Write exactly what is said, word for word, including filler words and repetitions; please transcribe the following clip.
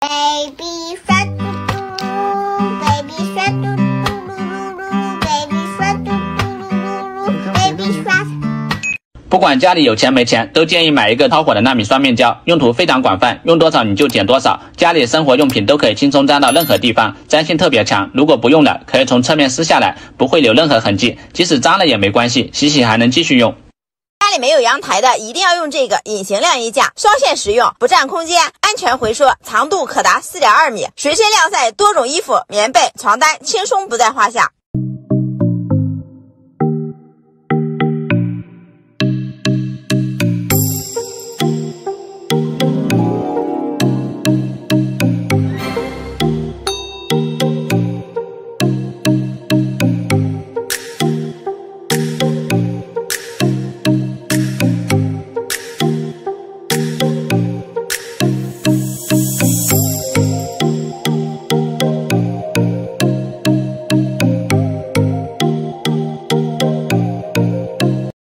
Baby shark doo doo baby shark doo doo doo doo baby shark doo doo doo baby shark。 不管家里有钱没钱，都建议买一个超火的纳米双面胶，用途非常广泛，用多少你就剪多少，家里生活用品都可以轻松粘到任何地方，粘性特别强。如果不用了，可以从侧面撕下来，不会留任何痕迹，即使脏了也没关系，洗洗还能继续用。 家里没有阳台的，一定要用这个隐形晾衣架，双线实用，不占空间，安全回收，长度可达 四点二米，随身晾晒多种衣服、棉被、床单，轻松不在话下。